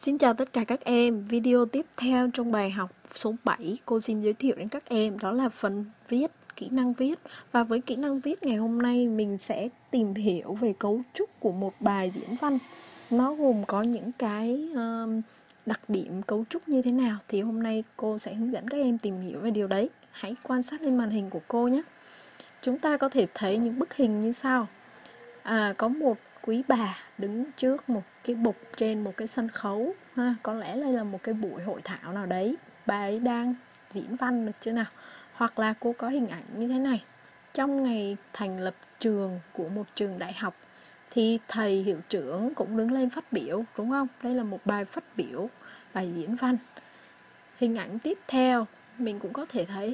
Xin chào tất cả các em. Video tiếp theo trong bài học số 7 cô xin giới thiệu đến các em đó là phần viết, kỹ năng viết. Và với kỹ năng viết ngày hôm nay mình sẽ tìm hiểu về cấu trúc của một bài diễn văn. Nó gồm có những cái đặc điểm cấu trúc như thế nào thì hôm nay cô sẽ hướng dẫn các em tìm hiểu về điều đấy. Hãy quan sát lên màn hình của cô nhé. Chúng ta có thể thấy những bức hình như sau. Có một quý bà đứng trước một cái bục trên một cái sân khấu ha. Có lẽ đây là một cái buổi hội thảo nào đấy. Bà ấy đang diễn văn được chưa nào? Hoặc là cô có hình ảnh như thế này. Trong ngày thành lập trường của một trường đại học thì thầy hiệu trưởng cũng đứng lên phát biểu, đúng không? Đây là một bài phát biểu, bài diễn văn. Hình ảnh tiếp theo mình cũng có thể thấy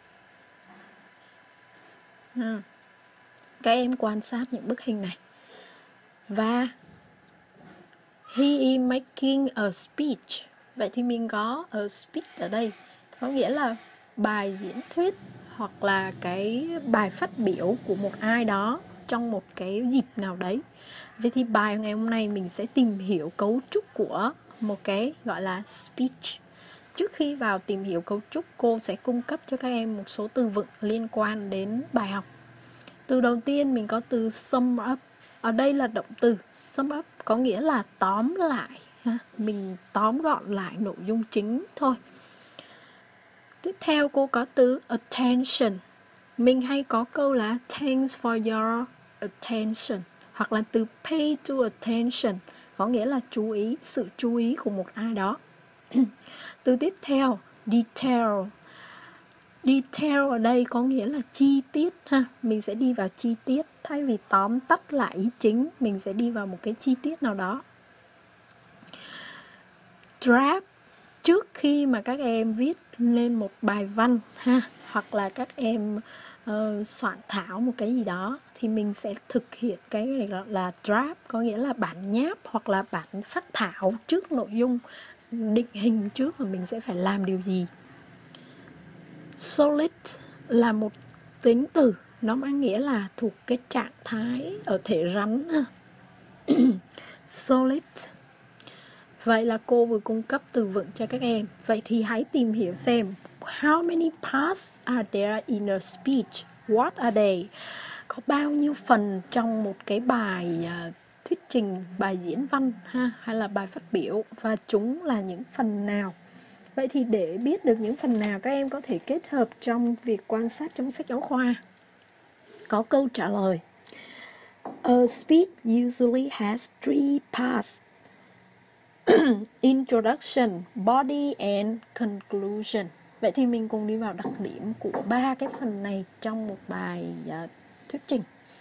các em quan sát những bức hình này. Và he is making a speech. Vậy thì mình có a speech ở đây, có nghĩa là bài diễn thuyết hoặc là cái bài phát biểu của một ai đó trong một cái dịp nào đấy. Vậy thì bài ngày hôm nay mình sẽ tìm hiểu cấu trúc của một cái gọi là speech. Trước khi vào tìm hiểu cấu trúc, cô sẽ cung cấp cho các em một số từ vựng liên quan đến bài học. Từ đầu tiên mình có từ sum up. Ở đây là động từ sum up, có nghĩa là tóm lại. Mình tóm gọn lại nội dung chính thôi. Tiếp theo cô có từ attention. Mình hay có câu là thanks for your attention. Hoặc là từ pay to attention, có nghĩa là chú ý, sự chú ý của một ai đó. Từ tiếp theo, detail. Detail ở đây có nghĩa là chi tiết ha. Mình sẽ đi vào chi tiết. Thay vì tóm tắt lại ý chính, mình sẽ đi vào một cái chi tiết nào đó. Draft. Trước khi mà các em viết lên một bài văn ha, hoặc là các em soạn thảo một cái gì đó, thì mình sẽ thực hiện cái này là draft, có nghĩa là bản nháp hoặc là bản phác thảo trước nội dung, định hình trước là mình sẽ phải làm điều gì. Solid là một tính từ, nó mang nghĩa là thuộc cái trạng thái ở thể rắn. Solid. Vậy là cô vừa cung cấp từ vựng cho các em. Vậy thì hãy tìm hiểu xem how many parts are there in a speech? What are they? Có bao nhiêu phần trong một cái bài thuyết trình, bài diễn văn ha, hay là bài phát biểu, và chúng là những phần nào? Vậy thì để biết được những phần nào, các em có thể kết hợp trong việc quan sát trong sách giáo khoa. Có câu trả lời. A speech usually has 3 parts. Introduction, body and conclusion. Vậy thì mình cùng đi vào đặc điểm của 3 cái phần này trong một bài thuyết trình.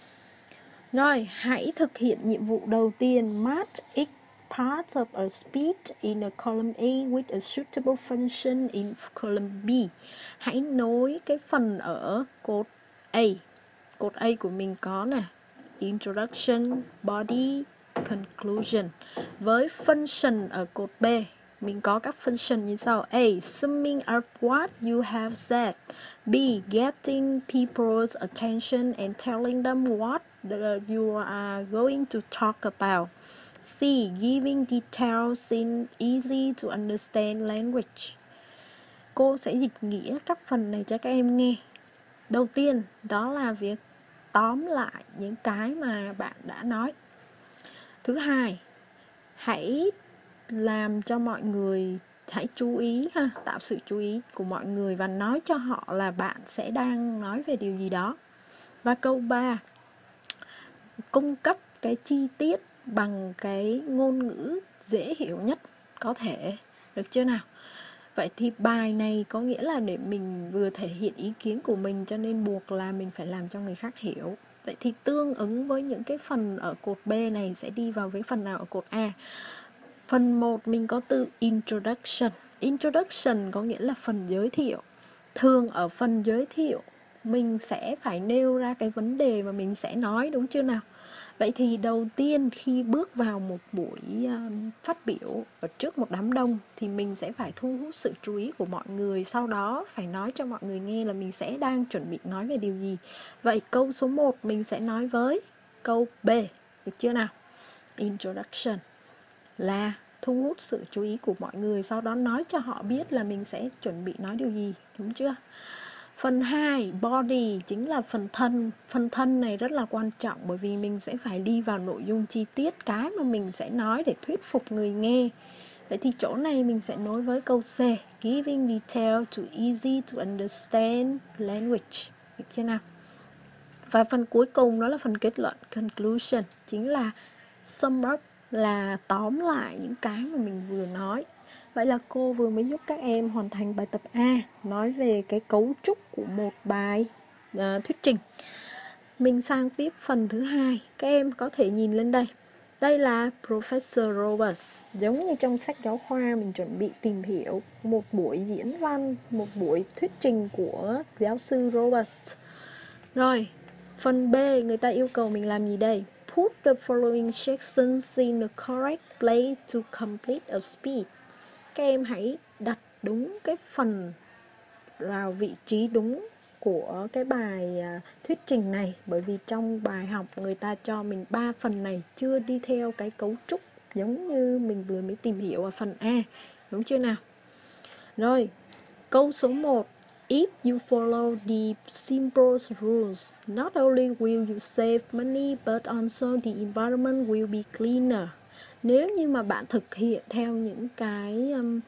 Rồi, hãy thực hiện nhiệm vụ đầu tiên. Mark each part of a speech in a column A with a suitable function in column B. Hãy nối cái phần ở cột A. Cột A của mình có nè, introduction, body, conclusion. Với function ở cột B, mình có các function như sau. A. Summing up what you have said. B. Getting people's attention and telling them what you are going to talk about. C. Giving details in easy to understand language. Cô sẽ dịch nghĩa các phần này cho các em nghe. Đầu tiên, đó là việc tóm lại những cái mà bạn đã nói. Thứ hai, hãy làm cho mọi người hãy chú ý ha, tạo sự chú ý của mọi người và nói cho họ là bạn sẽ đang nói về điều gì đó. Và câu 3, cung cấp cái chi tiết bằng cái ngôn ngữ dễ hiểu nhất có thể, được chưa nào? Vậy thì bài này có nghĩa là để mình vừa thể hiện ý kiến của mình, cho nên buộc là mình phải làm cho người khác hiểu. Vậy thì tương ứng với những cái phần ở cột B này sẽ đi vào với phần nào ở cột A. Phần 1 mình có từ introduction. Introduction có nghĩa là phần giới thiệu. Thường ở phần giới thiệu mình sẽ phải nêu ra cái vấn đề mà mình sẽ nói, đúng chưa nào? Vậy thì đầu tiên khi bước vào một buổi phát biểu ở trước một đám đông thì mình sẽ phải thu hút sự chú ý của mọi người. Sau đó phải nói cho mọi người nghe là mình sẽ đang chuẩn bị nói về điều gì. Vậy câu số 1 mình sẽ nói với câu B, được chưa nào? Introduction là thu hút sự chú ý của mọi người, sau đó nói cho họ biết là mình sẽ chuẩn bị nói điều gì, đúng chưa? Phần 2, body, chính là phần thân. Phần thân này rất là quan trọng bởi vì mình sẽ phải đi vào nội dung chi tiết cái mà mình sẽ nói để thuyết phục người nghe. Vậy thì chỗ này mình sẽ nối với câu C, giving detail to easy to understand language, được chưa nào? Và phần cuối cùng đó là phần kết luận, conclusion, chính là sum up, là tóm lại những cái mà mình vừa nói. Vậy là cô vừa mới giúp các em hoàn thành bài tập A, nói về cái cấu trúc của một bài thuyết trình. Mình sang tiếp phần thứ 2, các em có thể nhìn lên đây. Đây là Professor Roberts, giống như trong sách giáo khoa mình chuẩn bị tìm hiểu một buổi diễn văn, một buổi thuyết trình của giáo sư Roberts. Rồi, phần B, người ta yêu cầu mình làm gì đây? Put the following sections in the correct place to complete a speech. Các em hãy đặt đúng cái phần vào vị trí đúng của cái bài thuyết trình này. Bởi vì trong bài học người ta cho mình 3 phần này chưa đi theo cái cấu trúc giống như mình vừa mới tìm hiểu ở phần A, đúng chưa nào? Rồi, câu số 1. If you follow the simple rules, not only will you save money but also the environment will be cleaner. Nếu như mà bạn thực hiện theo những cái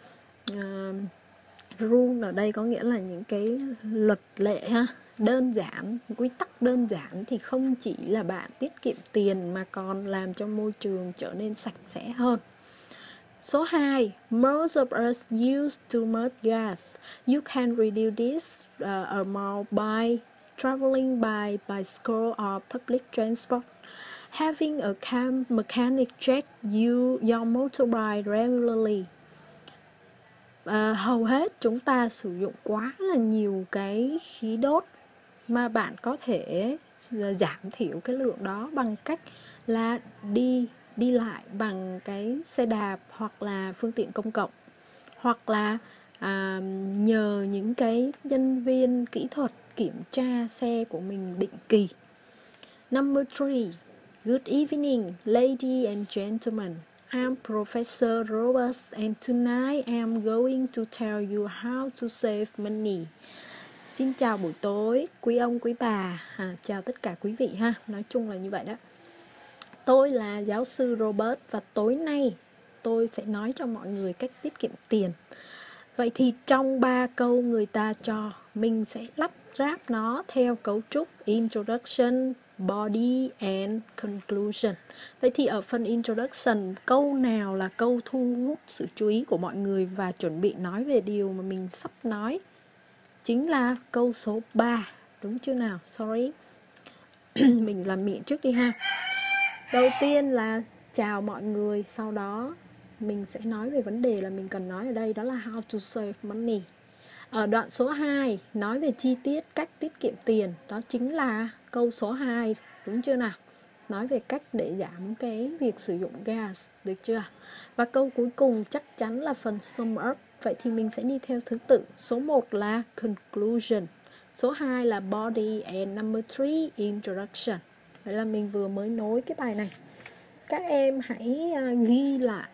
rule ở đây có nghĩa là những cái luật lệ ha, đơn giản, quy tắc đơn giản, thì không chỉ là bạn tiết kiệm tiền mà còn làm cho môi trường trở nên sạch sẽ hơn. Số 2, most of us use too much gas. You can reduce this amount by traveling by bicycle or public transport. Having a mechanic check your motorbike regularly. Hầu hết chúng ta sử dụng quá là nhiều cái khí đốt, mà bạn có thể giảm thiểu cái lượng đó bằng cách là đi lại bằng cái xe đạp hoặc là phương tiện công cộng, hoặc là nhờ những cái nhân viên kỹ thuật kiểm tra xe của mình định kỳ. Number 3. Good evening, ladies and gentlemen. I'm Professor Roberts and tonight I'm going to tell you how to save money. Xin chào buổi tối, quý ông, quý bà, chào tất cả quý vị ha, nói chung là như vậy đó. Tôi là giáo sư Robert và tối nay tôi sẽ nói cho mọi người cách tiết kiệm tiền. Vậy thì trong 3 câu người ta cho, mình sẽ lắp ráp nó theo cấu trúc introduction, body and conclusion. Vậy thì ở phần introduction, câu nào là câu thu hút sự chú ý của mọi người và chuẩn bị nói về điều mà mình sắp nói? Chính là câu số 3, đúng chưa nào? Sorry, mình làm miệng trước đi ha. Đầu tiên là chào mọi người, sau đó mình sẽ nói về vấn đề là mình cần nói ở đây, đó là how to save money. Ở đoạn số 2 nói về chi tiết cách tiết kiệm tiền, đó chính là câu số 2, đúng chưa nào? Nói về cách để giảm cái việc sử dụng gas, được chưa? Và câu cuối cùng chắc chắn là phần sum up. Vậy thì mình sẽ đi theo thứ tự. Số 1 là conclusion, số 2 là body, and number 3 introduction. Vậy là mình vừa mới nối cái bài này. Các em hãy ghi lại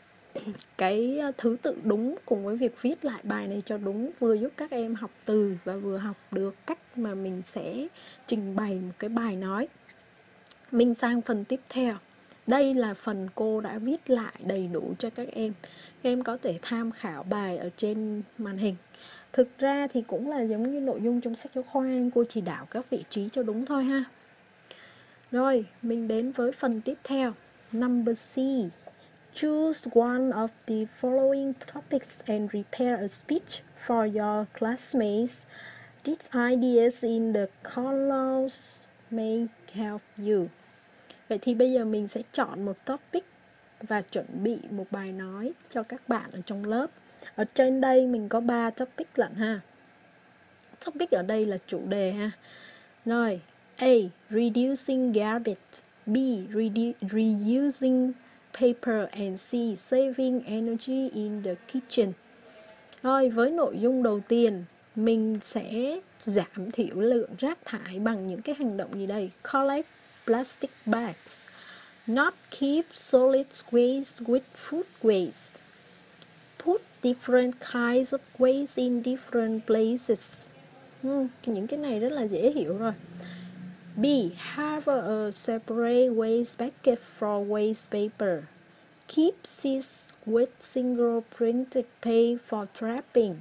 cái thứ tự đúng cùng với việc viết lại bài này cho đúng, vừa giúp các em học từ và vừa học được cách mà mình sẽ trình bày một cái bài nói. Mình sang phần tiếp theo. Đây là phần cô đã viết lại đầy đủ cho các em. Các em có thể tham khảo bài ở trên màn hình. Thực ra thì cũng là giống như nội dung trong sách giáo khoa, cô chỉ đảo các vị trí cho đúng thôi ha. Rồi, mình đến với phần tiếp theo. Number C. Choose one of the following topics and prepare a speech for your classmates. These ideas in the columns may help you. Vậy thì bây giờ mình sẽ chọn một topic và chuẩn bị một bài nói cho các bạn ở trong lớp. Ở trên đây mình có 3 topic lận ha. Topic ở đây là chủ đề ha. Rồi, A. Reducing garbage. B. Reusing paper. And C. Saving energy in the kitchen. Rồi, với nội dung đầu tiên, mình sẽ giảm thiểu lượng rác thải bằng những cái hành động gì đây? Collect plastic bags. Not keep solid waste with food waste. Put different kinds of waste in different places. Những cái này rất là dễ hiểu rồi. B. Have a separate waste bucket for waste paper. Keep sheets with single printed page for trapping.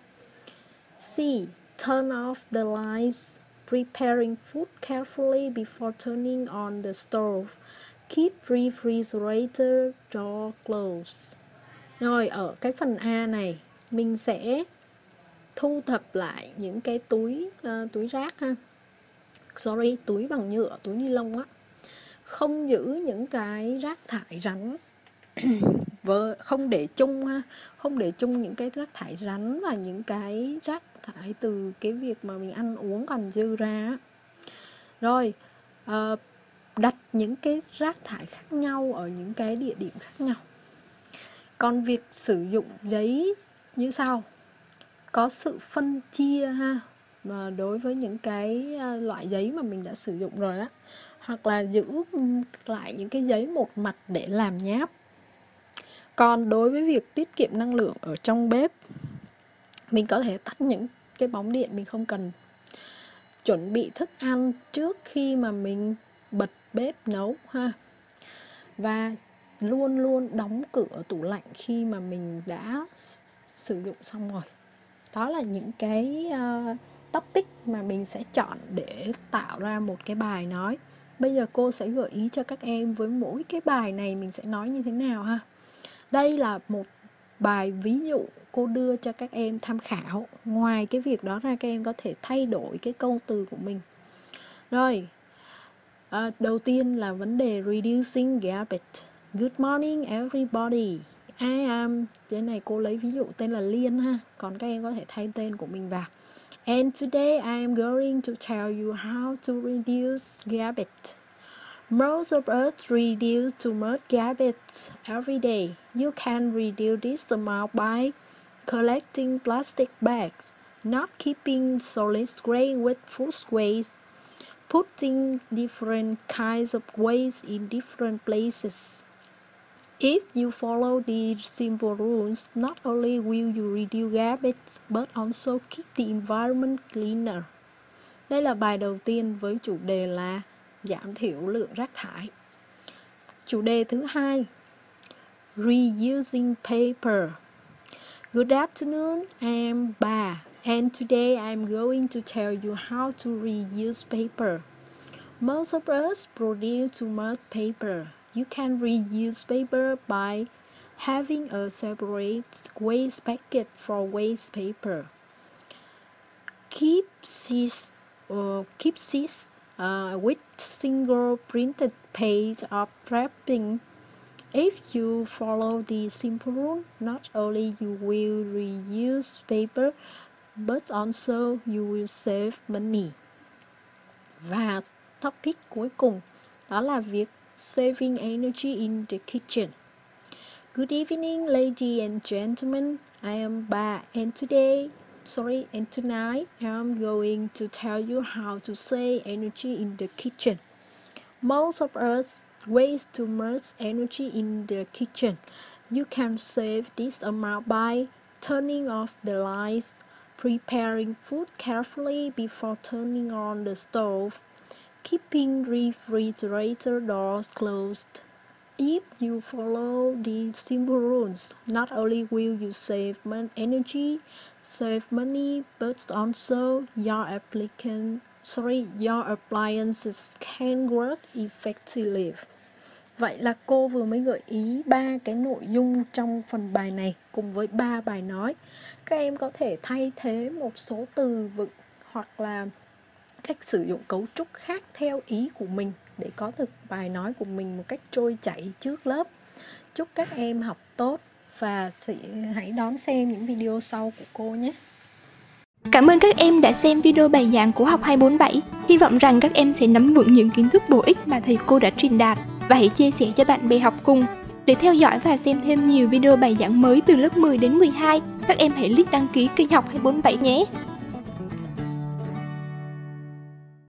C. Turn off the lights. Preparing food carefully before turning on the stove. Keep refrigerator door closed. Rồi, ở cái phần A này mình sẽ thu thập lại những cái túi rác ha. Túi bằng nhựa, túi ni lông á. Không giữ những cái rác thải rắn không để chung ha, không để chung những cái rác thải rắn và những cái rác thải từ cái việc mà mình ăn uống còn dư ra. Rồi, đặt những cái rác thải khác nhau ở những cái địa điểm khác nhau. Còn việc sử dụng giấy như sau, có sự phân chia ha, mà đối với những cái loại giấy mà mình đã sử dụng rồi đó, hoặc là giữ lại những cái giấy một mặt để làm nháp. Còn đối với việc tiết kiệm năng lượng ở trong bếp, mình có thể tắt những cái bóng điện mình không cần. Chuẩn bị thức ăn trước khi mà mình bật bếp nấu ha. Và luôn luôn đóng cửa tủ lạnh khi mà mình đã sử dụng xong rồi. Đó là những cái topic mà mình sẽ chọn để tạo ra một cái bài nói. Bây giờ cô sẽ gợi ý cho các em với mỗi cái bài này mình sẽ nói như thế nào ha. Đây là một bài ví dụ cô đưa cho các em tham khảo. Ngoài cái việc đó ra, các em có thể thay đổi cái câu từ của mình. Rồi, đầu tiên là vấn đề reducing garbage. Good morning everybody. I am, cái này cô lấy ví dụ tên là Liên ha, còn các em có thể thay tên của mình vào. And today I am going to tell you how to reduce garbage. Most of us reduce too much garbage every day. You can reduce this amount by collecting plastic bags, not keeping solid waste with food waste, putting different kinds of waste in different places. If you follow these simple rules, not only will you reduce garbage, but also keep the environment cleaner. Đây là bài đầu tiên với chủ đề là giảm thiểu lượng rác thải. Chủ đề thứ hai, reusing paper. Good afternoon, I am Ba, and today I am going to tell you how to reuse paper. Most of us produce too much paper. You can reuse paper by having a separate waste bucket for waste paper. Keep sheets with single printed page of wrapping. If you follow the simple rule, not only you will reuse paper, but also you will save money. Và topic cuối cùng đó là việc saving energy in the kitchen. Good evening, ladies and gentlemen. I am Ba, and tonight I am going to tell you how to save energy in the kitchen. Most of us waste too much energy in the kitchen. You can save this amount by turning off the lights, preparing food carefully before turning on the stove, keeping refrigerator doors closed. If you follow these simple rules, not only will you save energy, save money, but also your appliances can work effectively. Vậy là cô vừa mới gợi ý 3 cái nội dung trong phần bài này cùng với 3 bài nói. Các em có thể thay thế một số từ vựng hoặc là cách sử dụng cấu trúc khác theo ý của mình để có được bài nói của mình một cách trôi chảy trước lớp. Chúc các em học tốt và hãy đón xem những video sau của cô nhé. Cảm ơn các em đã xem video bài giảng của Học 247. Hy vọng rằng các em sẽ nắm vững những kiến thức bổ ích mà thầy cô đã truyền đạt và hãy chia sẻ cho bạn bè học cùng. Để theo dõi và xem thêm nhiều video bài giảng mới từ lớp 10 đến 12, các em hãy click đăng ký kênh Học 247 nhé.